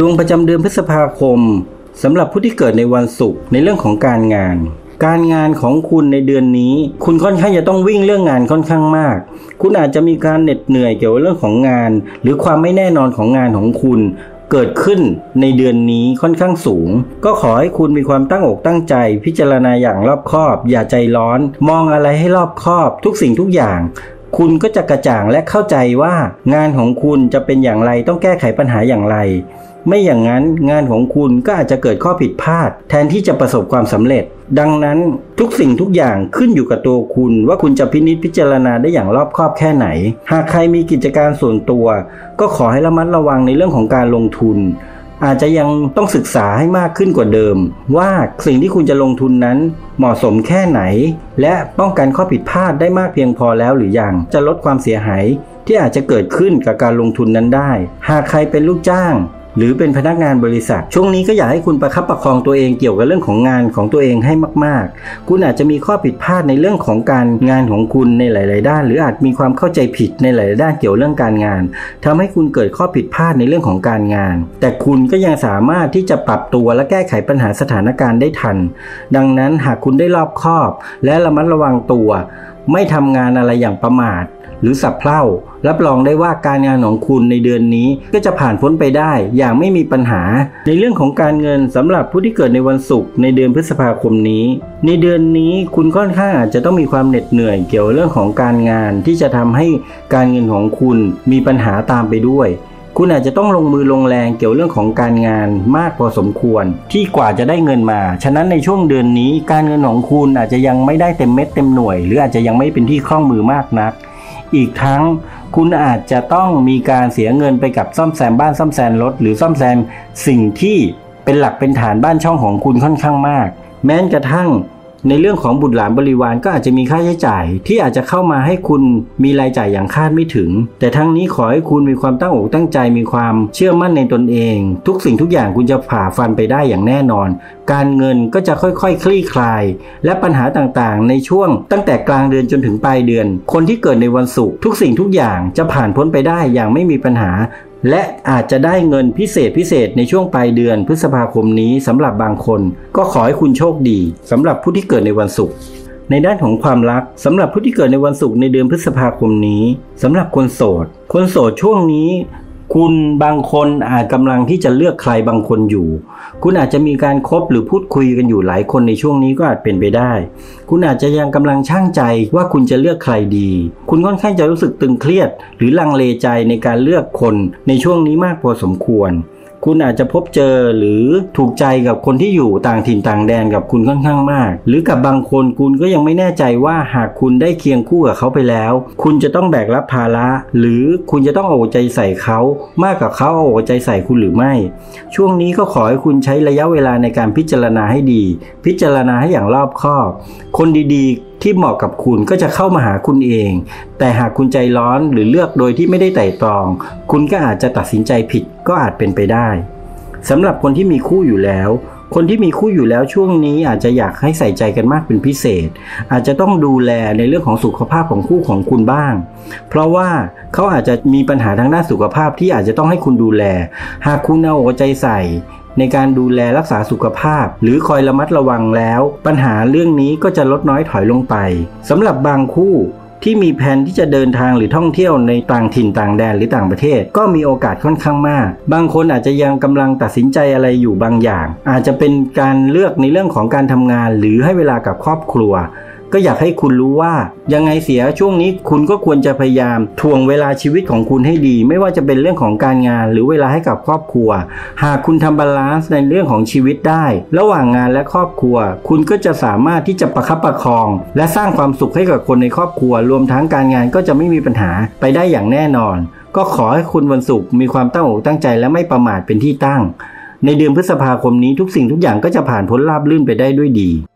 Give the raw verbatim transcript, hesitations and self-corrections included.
ดวงประจำเดือนพฤษภาคมสำหรับผู้ที่เกิดในวันศุกร์ในเรื่องของการงานการงานของคุณในเดือนนี้คุณค่อนข้างจะต้องวิ่งเรื่องงานค่อนข้างมากคุณอาจจะมีการเหน็ดเหนื่อยเกี่ยวกับเรื่องของงานหรือความไม่แน่นอนของงานของคุณเกิดขึ้นในเดือนนี้ค่อนข้างสูงก็ขอให้คุณมีความตั้งอกตั้งใจพิจารณาอย่างรอบคอบอย่าใจร้อนมองอะไรให้รอบคอบทุกสิ่งทุกอย่างคุณก็จะกระจ่างและเข้าใจว่างานของคุณจะเป็นอย่างไรต้องแก้ไขปัญหาอย่างไรไม่อย่างนั้นงานของคุณก็อาจจะเกิดข้อผิดพลาดแทนที่จะประสบความสำเร็จดังนั้นทุกสิ่งทุกอย่างขึ้นอยู่กับตัวคุณว่าคุณจะพินิจพิจารณาได้อย่างรอบคอบแค่ไหนหากใครมีกิจการส่วนตัวก็ขอให้ระมัดระวังในเรื่องของการลงทุนอาจจะยังต้องศึกษาให้มากขึ้นกว่าเดิมว่าสิ่งที่คุณจะลงทุนนั้นเหมาะสมแค่ไหนและป้องกันข้อผิดพลาดได้มากเพียงพอแล้วหรือยังจะลดความเสียหายที่อาจจะเกิดขึ้นกับการลงทุนนั้นได้หากใครเป็นลูกจ้างหรือเป็นพนักงานบริษัทช่วงนี้ก็อยากให้คุณประคับประคองตัวเองเกี่ยวกับเรื่องของงานของตัวเองให้มากๆคุณอาจจะมีข้อผิดพลาดในเรื่องของการงานของคุณในหลายๆด้านหรืออาจมีความเข้าใจผิดในหลายๆด้านเกี่ยวเรื่องการงานทำให้คุณเกิดข้อผิดพลาดในเรื่องของการงานแต่คุณก็ยังสามารถที่จะปรับตัวและแก้ไขปัญหาสถานการณ์ได้ทันดังนั้นหากคุณได้รอบคอบและระมัดระวังตัวไม่ทำงานอะไรอย่างประมาทหรือสับเพร่ารับรองได้ว่าการงานของคุณในเดือนนี้ก็จะผ่านพ้นไปได้อย่างไม่มีปัญหาในเรื่องของการเงินสำหรับผู้ที่เกิดในวันศุกร์ในเดือนพฤษภาคมนี้ในเดือนนี้คุณค่อนข้างอาจจะต้องมีความเหน็ดเหนื่อยเกี่ยวกับเรื่องของการงานที่จะทำให้การเงินของคุณมีปัญหาตามไปด้วยคุณอาจจะต้องลงมือลงแรงเกี่ยวเรื่องของการงานมากพอสมควรที่กว่าจะได้เงินมาฉะนั้นในช่วงเดือนนี้การเงินของคุณอาจจะยังไม่ได้เต็มเม็ดเต็มหน่วยหรืออาจจะยังไม่เป็นที่คล่องมือมากนักอีกทั้งคุณอาจจะต้องมีการเสียเงินไปกับซ่อมแซมบ้านซ่อมแซมรถหรือซ่อมแซมสิ่งที่เป็นหลักเป็นฐานบ้านช่องของคุณค่อนข้างมากแม้กระทั่งในเรื่องของบุตรหลานบริวารก็อาจจะมีค่าใช้จ่ายที่อาจจะเข้ามาให้คุณมีรายจ่ายอย่างคาดไม่ถึงแต่ทั้งนี้ขอให้คุณมีความตั้งอกตั้งใจมีความเชื่อมั่นในตนเองทุกสิ่งทุกอย่างคุณจะผ่าฟันไปได้อย่างแน่นอนการเงินก็จะค่อยๆ ค, คลี่คลายและปัญหาต่างๆในช่วงตั้งแต่กลางเดือนจนถึงปลายเดือนคนที่เกิดในวันศุกร์ทุกสิ่งทุกอย่างจะผ่านพ้นไปได้อย่างไม่มีปัญหาและอาจจะได้เงินพิเศษพิเศษในช่วงปลายเดือนพฤษภาคมนี้สำหรับบางคนก็ขอให้คุณโชคดีสำหรับผู้ที่เกิดในวันศุกร์ในด้านของความรักสำหรับผู้ที่เกิดในวันศุกร์ในเดือนพฤษภาคมนี้สำหรับคนโสดคนโสดช่วงนี้คุณบางคนอาจกำลังที่จะเลือกใครบางคนอยู่คุณอาจจะมีการคบหรือพูดคุยกันอยู่หลายคนในช่วงนี้ก็อาจเป็นไปได้คุณอาจจะยังกำลังชั่งใจว่าคุณจะเลือกใครดีคุณค่อนข้างจะรู้สึกตึงเครียดหรือลังเลใจในการเลือกคนในช่วงนี้มากพอสมควรคุณอาจจะพบเจอหรือถูกใจกับคนที่อยู่ต่างถิ่นต่างแดนกับคุณค่อนข้างมากหรือกับบางคนคุณก็ยังไม่แน่ใจว่าหากคุณได้เคียงคู่กับเขาไปแล้วคุณจะต้องแบกรับภาระหรือคุณจะต้องเอาใจใส่เขามากกว่าเขาเอาใจใส่คุณหรือไม่ช่วงนี้ก็ขอให้คุณใช้ระยะเวลาในการพิจารณาให้ดีพิจารณาให้อย่างรอบคอบคนดีๆที่เหมาะกับคุณก็จะเข้ามาหาคุณเองแต่หากคุณใจร้อนหรือเลือกโดยที่ไม่ได้ไตร่ตรองคุณก็อาจจะตัดสินใจผิดก็อาจเป็นไปได้สำหรับคนที่มีคู่อยู่แล้วคนที่มีคู่อยู่แล้วช่วงนี้อาจจะอยากให้ใส่ใจกันมากเป็นพิเศษอาจจะต้องดูแลในเรื่องของสุขภาพของคู่ของคุณบ้างเพราะว่าเขาอาจจะมีปัญหาทางด้านสุขภาพที่อาจจะต้องให้คุณดูแลหากคุณเอาใจใส่ในการดูแลรักษาสุขภาพหรือคอยระมัดระวังแล้วปัญหาเรื่องนี้ก็จะลดน้อยถอยลงไปสำหรับบางคู่ที่มีแผนที่จะเดินทางหรือท่องเที่ยวในต่างถิ่นต่างแดนหรือต่างประเทศก็มีโอกาสค่อนข้างมากบางคนอาจจะยังกำลังตัดสินใจอะไรอยู่บางอย่างอาจจะเป็นการเลือกในเรื่องของการทำงานหรือให้เวลากับครอบครัวก็อยากให้คุณรู้ว่ายังไงเสียช่วงนี้คุณก็ควรจะพยายามทวงเวลาชีวิตของคุณให้ดีไม่ว่าจะเป็นเรื่องของการงานหรือเวลาให้กับครอบครัวหากคุณทำบาลานซ์ในเรื่องของชีวิตได้ระหว่างงานและครอบครัวคุณก็จะสามารถที่จะประคับประคองและสร้างความสุขให้กับคนในครอบครัวรวมทั้งการงานก็จะไม่มีปัญหาไปได้อย่างแน่นอนก็ขอให้คุณวันศุกร์มีความตั้งอกตั้งใจและไม่ประมาทเป็นที่ตั้งในเดือนพฤษภาคมนี้ทุกสิ่งทุกอย่างก็จะผ่านพ้นราบรื่นไปได้ด้วยดี